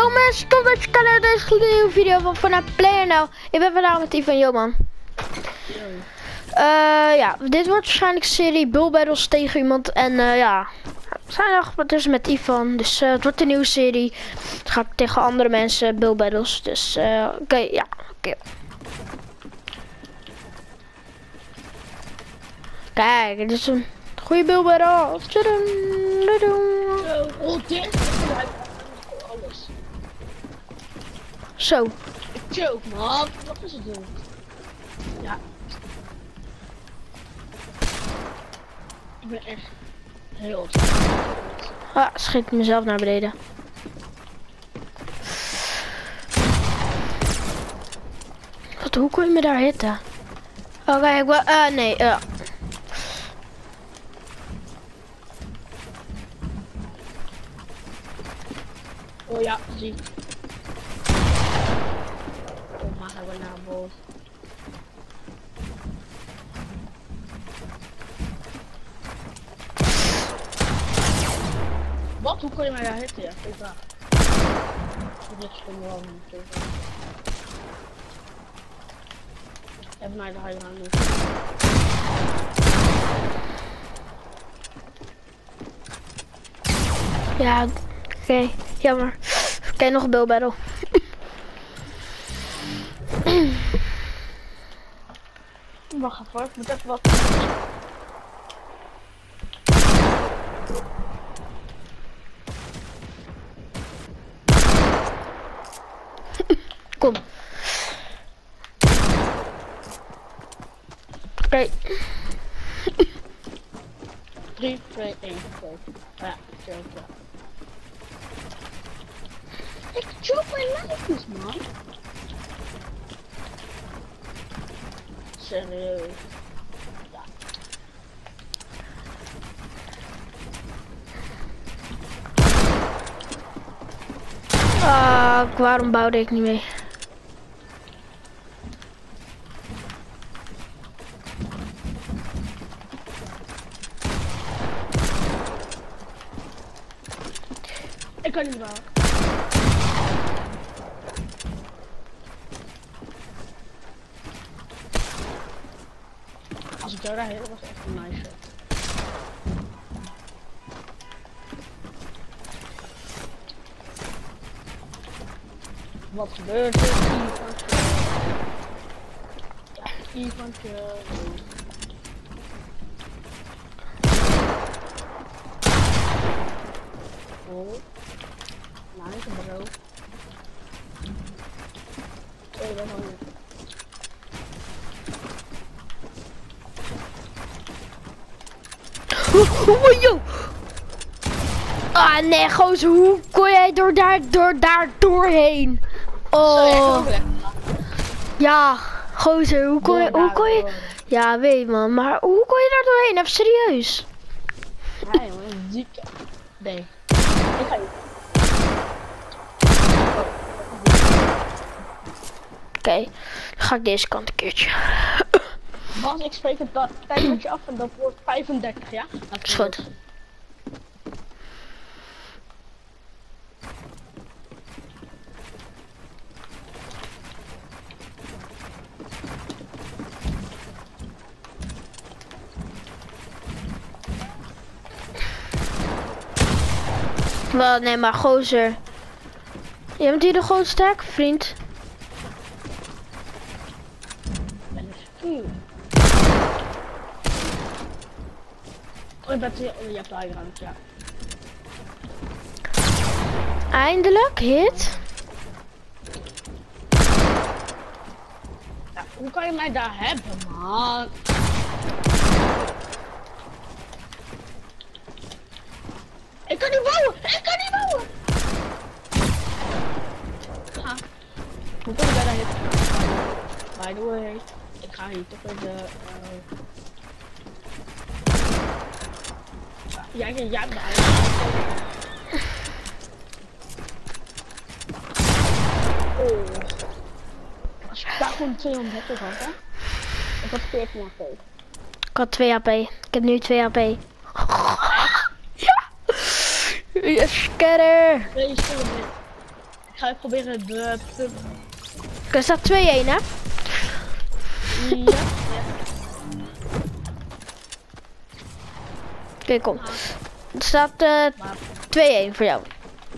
mensen, top dat je kan naar deze nieuwe video van vanuit PlayerNL. Ik ben vandaag met Ivan Joman. Ja, dit wordt waarschijnlijk een serie Bull Battles tegen iemand. En ja, we zijn nog dus met Ivan. Dus het wordt een nieuwe serie. Dan ga ik tegen andere mensen Bull Battles. Dus oké, ja, oké. Kijk, dit is een goede Bull Battle. Zo. Choke, man. Wat is het doen? Ja. Ik ben echt heel... Ah, schiet mezelf naar beneden. Wat, hoe kon je me daar hitten? Oké, ik wil... nee, Oh ja, zie. Oh, maar hij wil naar boven. Wat? Hoe kon je mij daar hitten? Ja, ik vraag. Dit is gewoon niet. Even naar de highground nu. ja, oké, jammer. Oké, nog een Bull Battle. Wacht even, ik moet even wat. Kom. Oké. 3, 2, 1, 2. Ja, choke. Ik choke mijn lijfjes, man. Serieus. Ja. Ah, waarom bouwde ik niet mee? Ik kan niet bouwen. Als ik jou daar heen was echt een nice shot. Wat gebeurt er? Ivantje. Oh. Nice bro. Oh, dat was niet. Yo! Ah nee, gozer, hoe kon jij daar doorheen? Oh. Ja, gozer, hoe kon je... Ja, weet man, maar hoe kon je daar doorheen? Even serieus. Ja, jongen, zieke. Nee. Ik ga niet. Oké, dan ga ik deze kant een keertje. Bas, ik spreek het tijd met je af en dat wordt 35, ja? Dat is goed. Wel, nee, maar gozer. Je bent hier de grootste sterk, vriend. Oh, je bent hier, oh, je hebt de highground, ja. Eindelijk, hit. Ja, hoe kan je mij daar hebben, man? Ik kan niet bouwen! Ik kan niet bouwen! Ha. Hoe kan je mij daar hitten? By the way, ik ga hier toch in de... Jij bent oh. Als je daar gewoon 230 had, hè? Ik had 14 HP. Ik had 2 HP. Ik heb nu 2 HP. Ja! Yes, scatter! Nee, ga je proberen de... Er staat 2-1, hè? Ja. Oké, kom. Er staat 2-1 voor jou.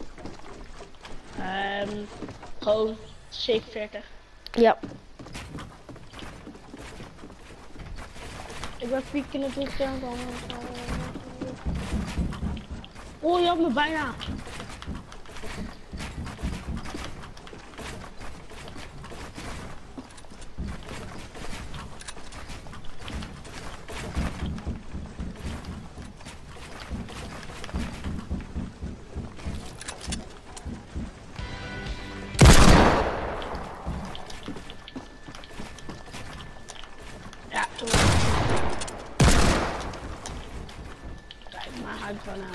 Gewoon 47. Ja. Ik ben piek in het weekend. Oh, je had me bijna. Ja, zo. Kijk maar uit van nou.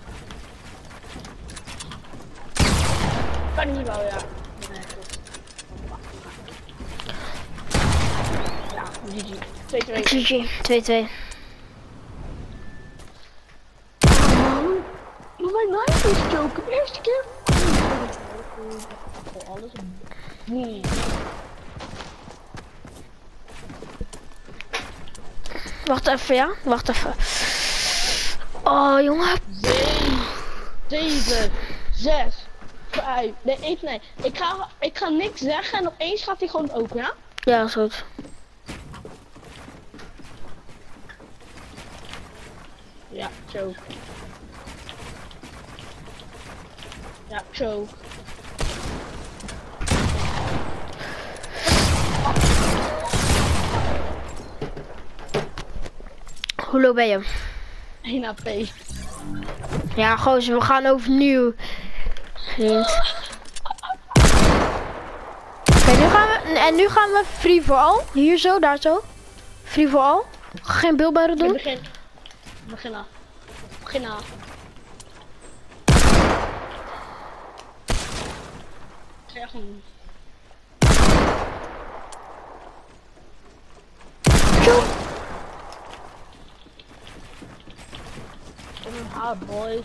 Kan niet wel, ja. Nee, goed. Ja, GG. 2-2. GG. 2-2. Maar mijn knife is choken. Eerste keer. Oh, alles. Nee. Wacht even, ja? Wacht even. Oh, jongen. 7, 6, 5. Nee. Ik ga niks zeggen en opeens gaat hij gewoon open, ja? Ja, is goed. Ja, choke. Ja, choke. Hoe low ben je? 1 AP. Ja, gozer, we gaan overnieuw. Vriend. Oké, nu gaan we free for all. Hier zo, daar zo. Free for all. Geen beeldbaren doen. Begin aan. Ga gewoon. Hard boy.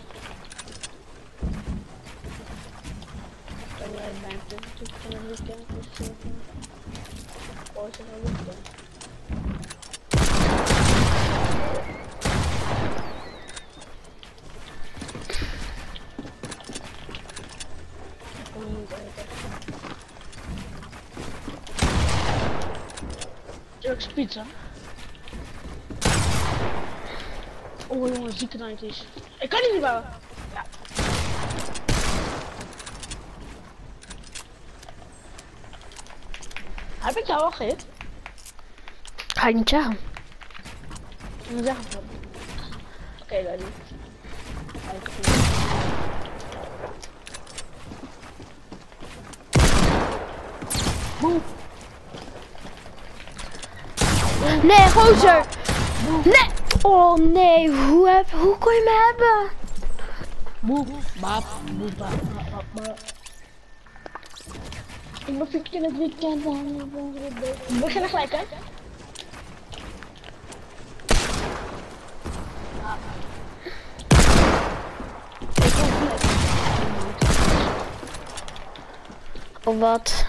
Kan jij mensen van een weekend of zo? Een weekend. Turks pizza. Oh jongen, zieke 90's. Ik kan die niet bouwen. Ja. Heb ik jou al gehit? Ga je niet zeggen. Ik moet zeggen van. Oké, dat niet. Boe. Nee, gozer! Nee! Oh nee, hoe kon je me hebben? Boe, bap, boe, bap. Ik ben fiks in het weekend. We beginnen gelijk, hè? Of wat?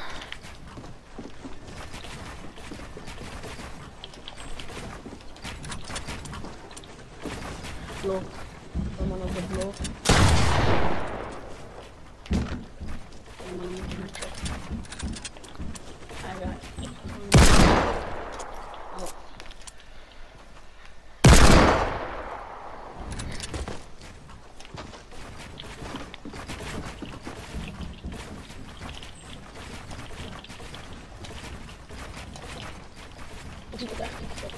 Blok. Kom maar op de blok. Kom maar op de blok. Dat is het echt niet goed.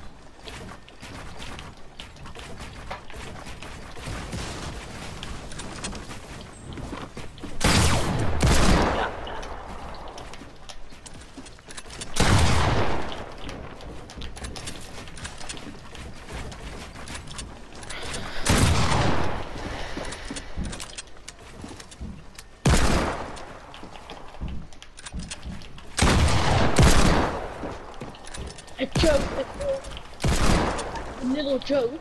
A joke. A little joke.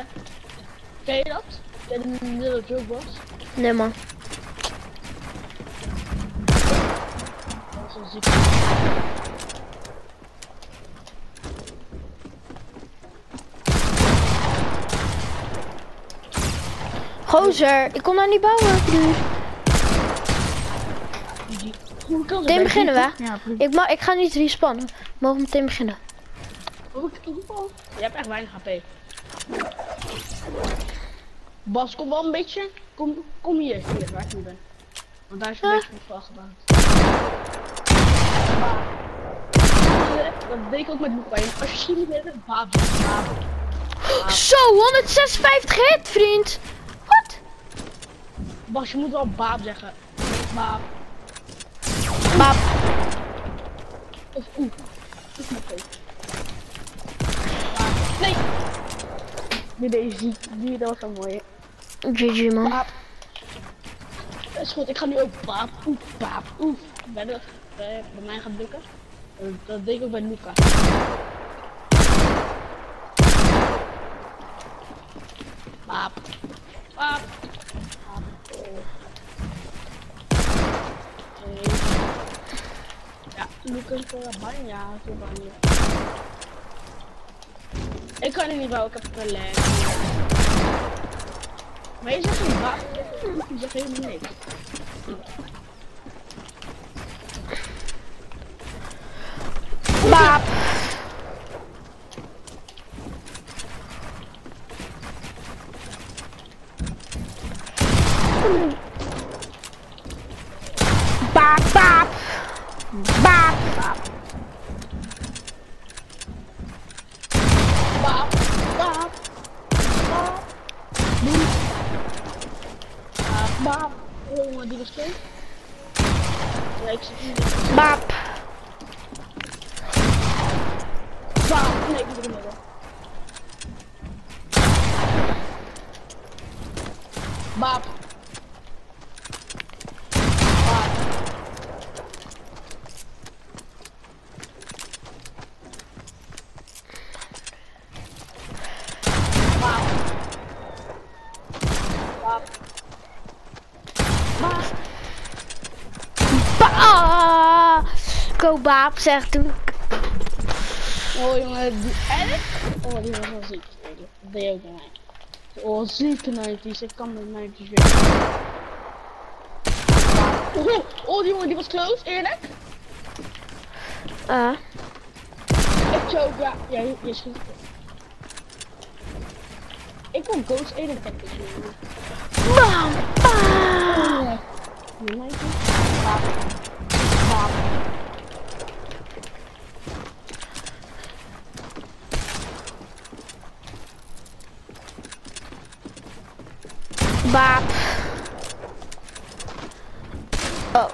Ken je dat? Ken je een little joke was? Nee man. wel ziek. Gozer, ik kon daar niet bouwen. Meteen beginnen we. Ja, Ik ga niet respannen. We mogen meteen beginnen. je hebt echt weinig HP. Bas, kom wel een beetje. Kom hier, waar ik nu ben. Want daar is een beetje van gebouwd. Dat deed ik ook met Luca. Als je ziet met het baab. Zo, 156 hit, vriend. Wat? Bas, je moet wel baab zeggen. Baab. Baap. Of oeh. Oeh, maar goed. Nee. Die was zo mooi. GG, man. Baap. Dat is goed, ik ga nu ook baap. Oeh, baap. Oeh. Bij mij gaat lukken. Dat deed ik ook bij Luca. Baap. Baap. Ja, Lucas Banja, ik kan er niet bouwen, ik heb een leg. Maar je zegt geen baap, je zegt helemaal niks. Baap. Baap, baap. Baap. Baap, baap, baap. Baap. Oh, die was klein. Ja, ik zit niet. Baap. Baap. Nee, ik moet er midden. Baap. Go baap, zeg toen. Oh jongen, die edit? Oh, die was wel ziek. Dat deed je ook bij mij. Oh, zieke 90's. Ik kan met 90's weer. Oh, die jongen, die was close, eerlijk. Ik choke, ja. Ja, je schiet. Ik wil Ghost 81 doen. Bam, bam. Baap. Oh.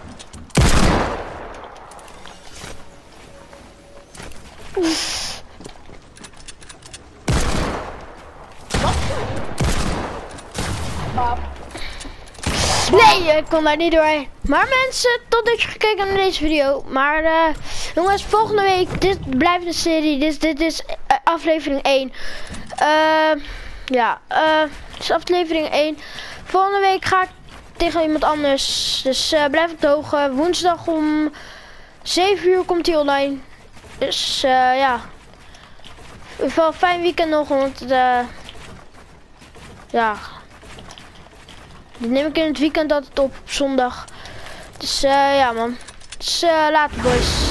Baap. Nee, ik kon daar niet doorheen. Maar mensen, tot dat je gekeken naar deze video. Maar jongens, volgende week, dit blijft een serie. Dit is aflevering 1. Ja, dit is aflevering 1. Volgende week ga ik tegen iemand anders. Dus blijf op de hoogte. Woensdag om 7 uur komt hij online. Dus ja. In ieder geval een fijn weekend nog. Want ja. Dit neem ik in het weekend altijd op zondag. Dus ja man. Dus later boys.